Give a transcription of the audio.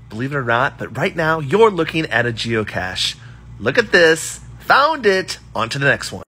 believe it or not, but right now you're looking at a geocache. Look at this. Found it. On to the next one.